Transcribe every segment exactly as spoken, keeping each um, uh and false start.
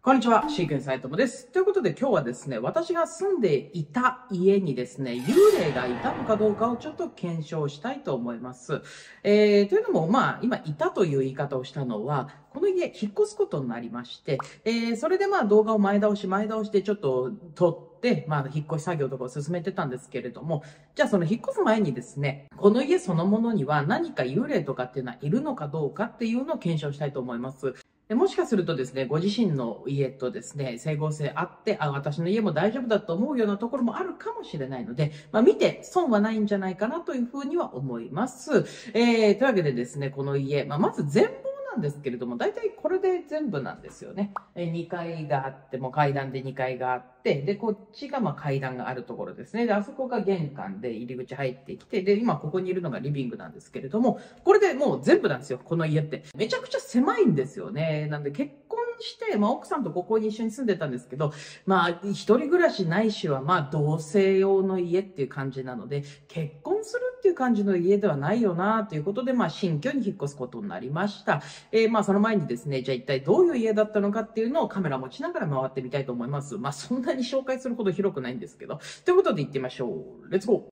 こんにちは、シークエンス斉藤です。ということで今日はですね、私が住んでいた家にですね、幽霊がいたのかどうかをちょっと検証したいと思います。えー、というのも、まあ、今、いたという言い方をしたのは、この家、引っ越すことになりまして、えー、それでまあ動画を前倒し、前倒しでちょっと撮って、まあ、引っ越し作業とかを進めてたんですけれども、じゃあその引っ越す前にですね、この家そのものには何か幽霊とかっていうのはいるのかどうかっていうのを検証したいと思います。でもしかするとですね、ご自身の家とですね、整合性あって、あ、私の家も大丈夫だと思うようなところもあるかもしれないので、まあ見て損はないんじゃないかなというふうには思います。えー、というわけでですね、この家、まあまず全貌なんですけれども、大体これで全部なんですよね。えにかいがあって、もう階段でにかいがあって、で、こっちがまあ階段があるところですね。で、あそこが玄関で入り口入ってきて、で、今ここにいるのがリビングなんですけれども、これでもう全部なんですよ、この家って。めちゃくちゃ狭いんですよね。なんで結婚して、まあ奥さんとここに一緒に住んでたんですけど、まあ一人暮らしないしはまあ同棲用の家っていう感じなので、結婚するっていう感じの家ではないよなということで、まあ新居に引っ越すことになりました。えー、まあその前にですね、じゃあ一体どういう家だったのかっていうのをカメラ持ちながら回ってみたいと思います。まあそんなに紹介するほど広くないんですけど。ということで行ってみましょう。レッツゴー。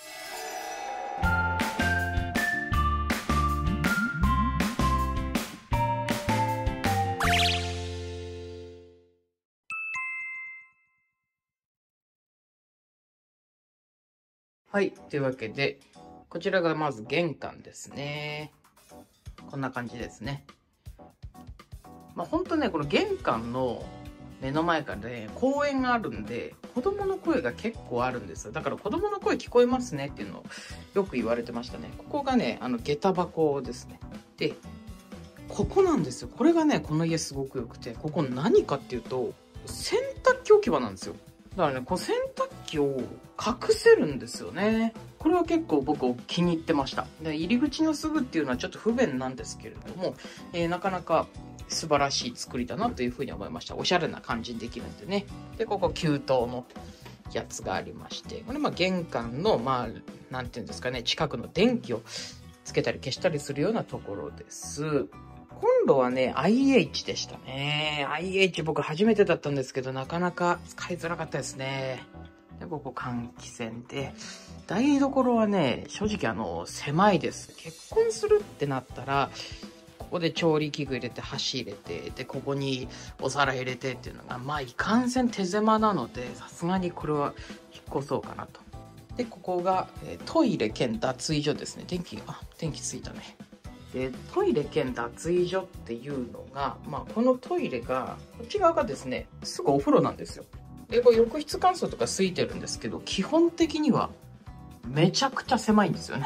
はい。というわけで、こちらがまず玄関ですね。こんな感じですね。まあ本当ね、この玄関の目の前からね、公園があるんで、子供の声が結構あるんですよ。だから子供の声聞こえますねっていうのをよく言われてましたね。ここがね、あの、下駄箱ですね。で、ここなんですよ。これがね、この家すごく良くて、ここ何かっていうと、洗濯機置き場なんですよ。だからね、こう洗濯機を隠せるんですよね。これは結構僕気に入ってました。で、入り口のすぐっていうのはちょっと不便なんですけれども、えー、なかなか素晴らしい作りだなというふうに思いました。おしゃれな感じにできるんでね。で、ここ給湯のやつがありまして、これまあ玄関の、まあ、なんていうんですかね、近くの電気をつけたり消したりするようなところです。今度はね、アイエイチ でしたね。アイエイチ 僕初めてだったんですけど、なかなか使いづらかったですね。で、ここ換気扇で、台所はね、正直あの、狭いです。結婚するってなったら、ここで調理器具入れて、箸入れて、で、ここにお皿入れてっていうのが、まあ、いかんせん手狭なので、さすがにこれは引っ越そうかなと。で、ここが、えー、トイレ兼脱衣所ですね。電気、あ、電気ついたね。で、トイレ兼脱衣所っていうのが、まあ、このトイレが、こっち側がですね、すぐお風呂なんですよ。で、これ浴室乾燥とかついてるんですけど、基本的にはめちゃくちゃ狭いんですよね。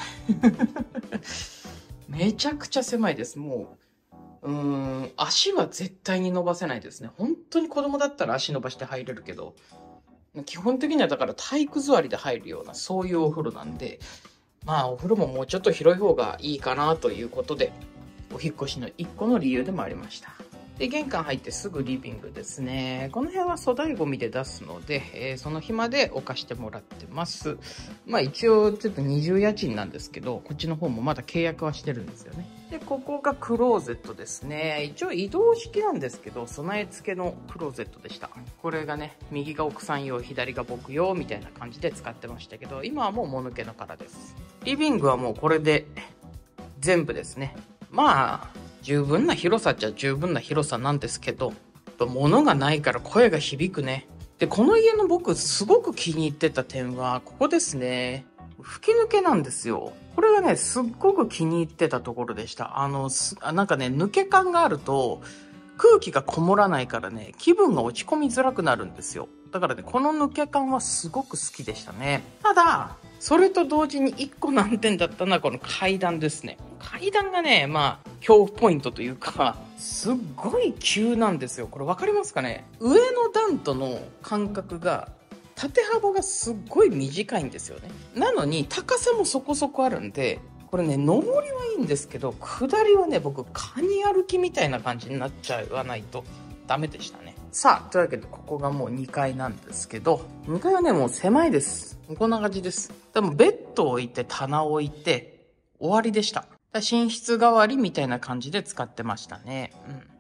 めちゃくちゃ狭いです。もう、うーん、足は絶対に伸ばせないですね。本当に子供だったら足伸ばして入れるけど、基本的にはだから体育座りで入るような、そういうお風呂なんで、まあお風呂ももうちょっと広い方がいいかなということで、お引っ越しの一個の理由でもありました。で、玄関入ってすぐリビングですね。この辺は粗大ゴミで出すので、えー、その暇で置かしてもらってます。まあ一応ちょっと二重家賃なんですけど、こっちの方もまだ契約はしてるんですよね。で、ここがクローゼットですね。一応移動式なんですけど、備え付けのクローゼットでした。これがね、右が奥さん用、左が僕用みたいな感じで使ってましたけど、今はもうもぬけの殻です。リビングはもうこれで全部ですね。まあ、十分な広さっちゃ十分な広さなんですけど、物がないから声が響くね。で、この家の僕すごく気に入ってた点は、ここですね。吹き抜けなんですよ。これがね、すっごく気に入ってたところでした。あの、すなんかね、抜け感があると、空気がこもらないからね、気分が落ち込みづらくなるんですよ。だからね、この抜け感はすごく好きでしたね。ただ、それと同時に一個難点だったのはこの階段ですね。階段がね、まあ、恐怖ポイントというか、すっごい急なんですよ。これ分かりますかね？上の段との間隔が、縦幅がすっごい短いんですよね。なのに、高さもそこそこあるんで、これね、上りはいいんですけど、下りはね、僕、カニ歩きみたいな感じになっちゃわないとダメでしたね。さあ、というわけで、ここがもうにかいなんですけど、にかいはね、もう狭いです。こんな感じです。でも、ベッドを置いて、棚を置いて、終わりでした。寝室代わりみたいな感じで使ってましたね。うん。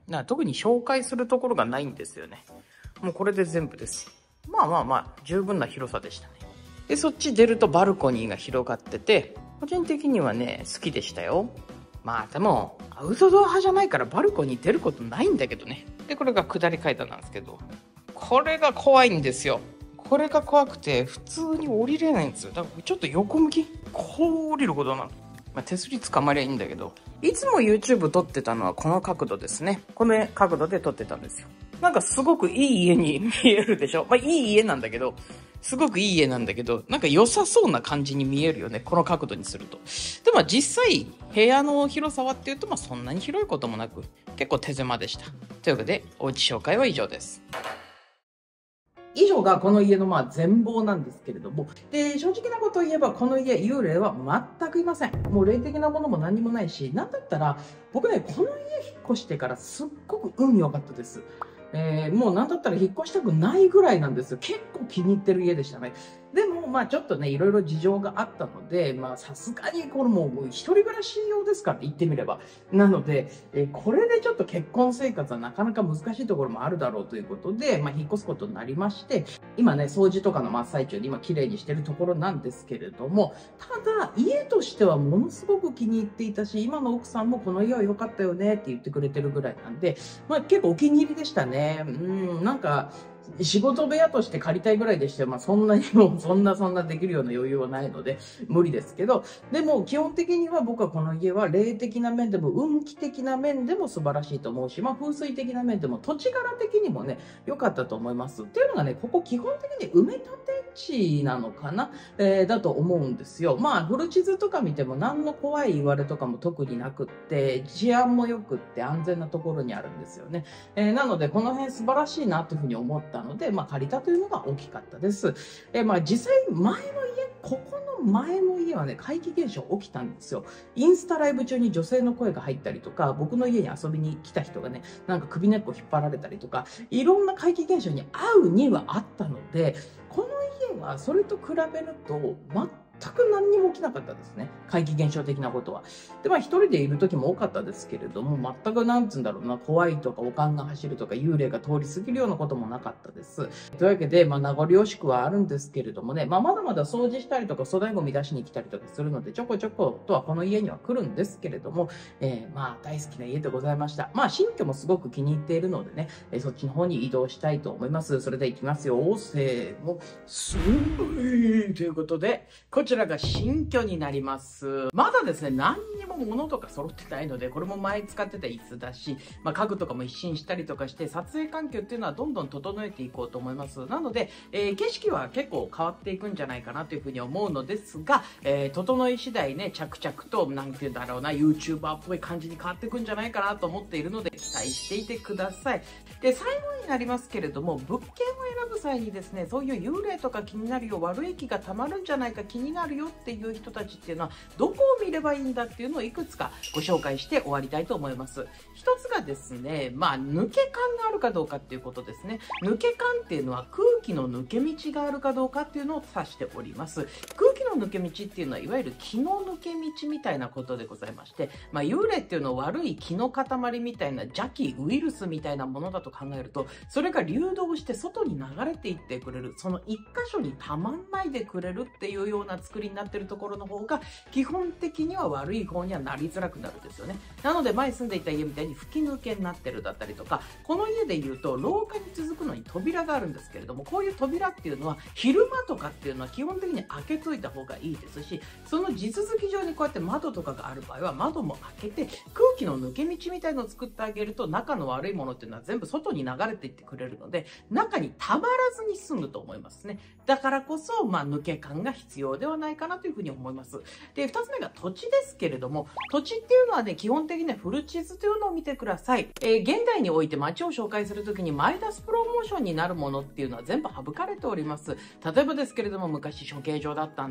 な特に紹介するところがないんですよね。もうこれで全部です。まあまあまあ、十分な広さでしたね。で、そっち出るとバルコニーが広がってて、個人的にはね、好きでしたよ。まあでも、アウトドア派じゃないからバルコニー出ることないんだけどね。で、これが下り階段なんですけど、これが怖いんですよ。これが怖くて、普通に降りれないんですよ。だからちょっと横向き、こう降りることなの。まあ、手すり捕まりゃいいんだけど、いつも YouTube 撮ってたのはこの角度ですね。この角度で撮ってたんですよ。なんかすごくいい家に見えるでしょ。まあいい家なんだけど、すごくいい家なんだけど、なんか良さそうな感じに見えるよね。この角度にすると。でも実際、部屋の広さはっていうと、まあそんなに広いこともなく、結構手狭でした。というわけで、おうち紹介は以上です。以上がこの家のまあ全貌なんですけれども、で、正直なことを言えばこの家、幽霊は全くいません。もう霊的なものも何にもないし、なんだったら僕ね、この家引っ越してからすっごく運良かったです。えー、もうなんだったら引っ越したくないぐらいなんですよ。結構気に入ってる家でしたね。でも、まあちょっとね、いろいろ事情があったので、まあさすがにこれもう一人暮らし用ですから言ってみれば。なので、えー、これでちょっと結婚生活はなかなか難しいところもあるだろうということで、まあ引っ越すことになりまして、今ね、掃除とかの真っ最中で今綺麗にしてるところなんですけれども、ただ家としてはものすごく気に入っていたし、今の奥さんもこの家は良かったよねって言ってくれてるぐらいなんで、まあ結構お気に入りでしたね。うん、なんか、仕事部屋として借りたいぐらいでして、まあそんなにもうそんなそんなできるような余裕はないので無理ですけど、でも基本的には僕はこの家は霊的な面でも運気的な面でも素晴らしいと思うし、まあ風水的な面でも土地柄的にもね、良かったと思います。っていうのがね、ここ基本的に埋め立て地なのかな、えー、だと思うんですよ。まあフル地図とか見ても何の怖い言われとかも特になくって、治安も良くって安全なところにあるんですよね。えー、なのでこの辺素晴らしいなというふうに思ったので、まあ、借りたというのが大きかったです。えー、まあ実際前の家、ここの前の家はね、怪奇現象起きたんですよ。インスタライブ中に女性の声が入ったりとか、僕の家に遊びに来た人がね、なんか首根っこ引っ張られたりとか、いろんな怪奇現象に合うにはあったので、この家はそれと比べると全く何にも起きなかったですね。怪奇現象的なことは。で、まあ一人でいる時も多かったですけれども、全くなんつうんだろうな、怖いとか、おかんが走るとか、幽霊が通り過ぎるようなこともなかったです。というわけで、まあ名残惜しくはあるんですけれどもね、まあまだまだ掃除したりとか、粗大ゴミ出しに来たりとかするので、ちょこちょことはこの家には来るんですけれども、えー、まあ大好きな家でございました。まあ新居もすごく気に入っているのでね、えー、そっちの方に移動したいと思います。それでは行きますよ。せーの。すーいということで、こちらが新居になります。まだですね、何にも物とか揃ってないので、これも前使ってた椅子だし、まあ、家具とかも一新したりとかして、撮影環境っていうのはどんどん整えていこうと思います。なので、えー、景色は結構変わっていくんじゃないかなというふうに思うのですが、えー、整い次第ね、着々と、なんていうんだろうな、YouTuber っぽい感じに変わっていくんじゃないかなと思っているので、期待していてください。で、最後になりますけれども、物件を選ぶ際にですね、そういう幽霊とか気になるよ、悪い気がたまるんじゃないか、気になるよっていう人たちっていうのはどこを見ればいいんだっていうのをいくつかご紹介して終わりたいと思います。一つがですね、まあ抜け感があるかどうかっていうことですね。抜け感っていうのは空気の抜け道があるかどうかっていうのを指しております。空気の抜け道っていうのはいわゆる気の抜け道みたいなことでございまして、まあ幽霊っていうのは悪い気の塊みたいな邪気ウイルスみたいなものだと考えると、それが流動して外に流れていってくれる、その一箇所にたまんないでくれるっていうような作りになってるところの方が基本的には悪い方にはなりづらくなるんですよね。なので前住んでいた家みたいに吹き抜けになってるだったりとか、この家で言うと廊下に続くのに扉があるんですけれども、こういう扉っていうのは昼間とかっていうのは基本的に開けといた方がいいですし、その地続き上にこうやって窓とかがある場合は窓も開けて空気の抜け道みたいのを作ってあげると、中の悪いものっていうのは全部外に流れていってくれるので、中にたまらずに済むと思いますね。だからこそ、まあ抜け感が必要ではないかなというふうに思います。で、二つ目が土地ですけれども、土地っていうのはね、基本的にはフル地図というのを見てください。えー、現代において街を紹介するときにマイナスプロモーションになるものっていうのは全部省かれております。例えばですけれども、昔処刑場だったんだ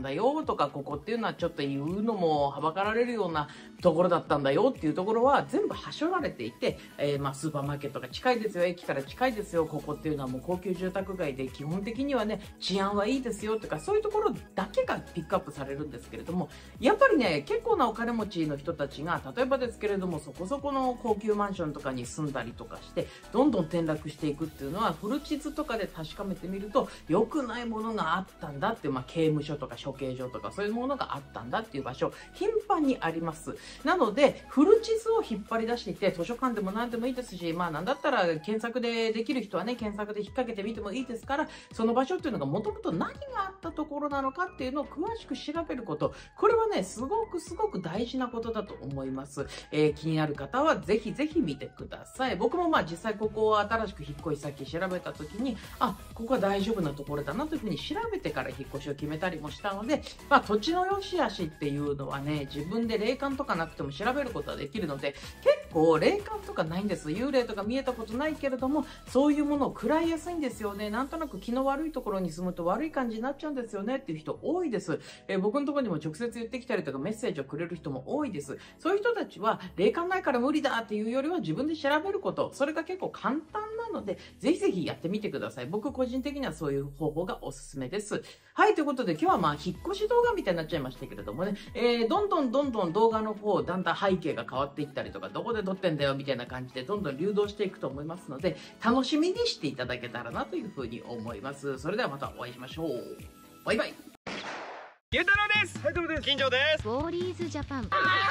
だよとか、ここっていうのはちょっと言うのもはばかられるようなところだったんだよっていうところは全部はしょられていて、えー、まあスーパーマーケットが近いですよ、駅から近いですよ、ここっていうのはもう高級住宅街で基本的にはね、治安はいいですよとか、そういうところだけがピックアップされるんですけれども、やっぱりね、結構なお金持ちの人たちが、例えばですけれども、そこそこの高級マンションとかに住んだりとかして、どんどん転落していくっていうのは、フル地図とかで確かめてみると、良くないものがあったんだっていう、まあ刑務所とか処刑所とかそういうものがあったんだっていう場所、頻繁にあります。なので、フル地図を引っ張り出していて、図書館でも何でもいいですし、まあなんだったら検索でできる人はね、検索で引っ掛けてみてもいいですから、その場所っていうのがもともと何があったところなのかっていうのを詳しく調べること。これはね、すごくすごく大事なことだと思います。えー、気になる方はぜひぜひ見てください。僕もまあ実際ここを新しく引っ越し先調べた時に、あ、ここは大丈夫なところだなというふうに調べてから引っ越しを決めたりもしたので、まあ土地の良し悪しっていうのはね、自分で霊感とかなくても調べることはできるので、結構霊感とかないんです。幽霊とか見えたことないけれども、そういうものを食らいやすいんですよね。なんとなく気の悪いところに住むと悪い感じになっちゃうんですよねっていう人多いです。えー、僕のところにも直接言ってきたりとかメッセージをくれる人も多いです。そういう人たちは霊感ないから無理だっていうよりは自分で調べること、それが結構簡単なので、ぜひぜひやってみてください。僕個人的にはそういう方法がおすすめです。はい、ということで今日はまあ引っ越し動画みたいになっちゃいましたけれどもね、えー、どんどんどんどん動画の方、だんだん背景が変わっていったりとか、どこで撮ってんだよみたいな感じでどんどん流動していくと思いますので、楽しみにしていただけたらなというふうに思います。それではまたお会いしましょう。バイバイ。 ゆうたろうです。はい、どうもです。金城です。 ウォーリーズジャパン。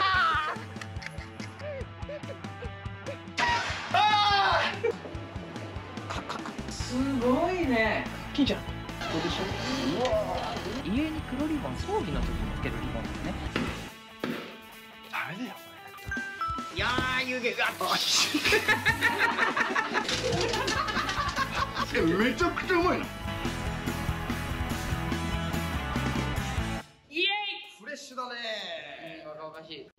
すごいね。金ちゃん、どうでしょう。うわー、家に黒リボン、葬儀の時につけるリボンですね。 ダメだよ。 いやー、湯気が。 めちゃくちゃうまいな。 イエイ。 フレッシュだね。 若々しい。